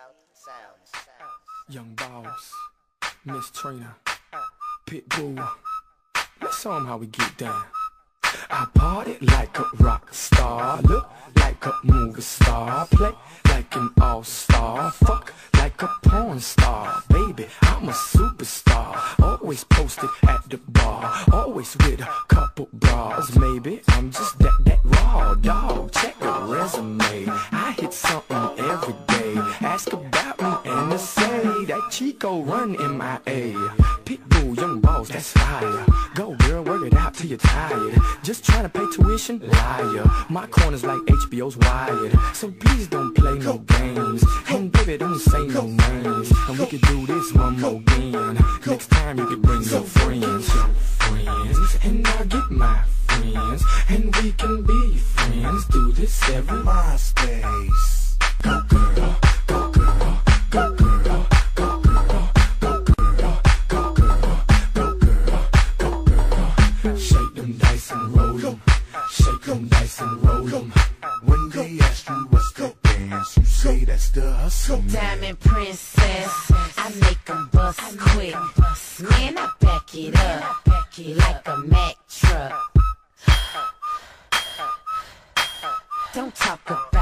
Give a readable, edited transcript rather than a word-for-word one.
Young Boss, Miss Trina, Pitbull. Let's show 'em how we get down. I party like a rock star, look like a movie star, play like an all-star, fuck like a porn star. Baby, I'm a superstar, always posted at the bar, always with a couple bras. Maybe I'm just that raw dog. Check the resume, I hit something every day. Ask about me and they say that Chico run MIA. Pitbull, Young Boss, that's fire. Go girl, work it out till you're tired. Just trying to pay tuition, liar. My corner's like HBO's Wired, so please don't play no games. And baby, don't say no names. And we could do this one more again. Next time you could bring your friends, and I'll get my friends, and we can be friends. Do this every MySpace. Go girl, go girl, go girl, go girl, go girl, go girl, go girl, go girl. Shake them dice and roll 'em. Shake them dice and roll 'em. When they ask you what's the dance, you say that's the hustle. Diamond princess, I make 'em bust quick. Man, I back it up like a Mack truck. Don't talk about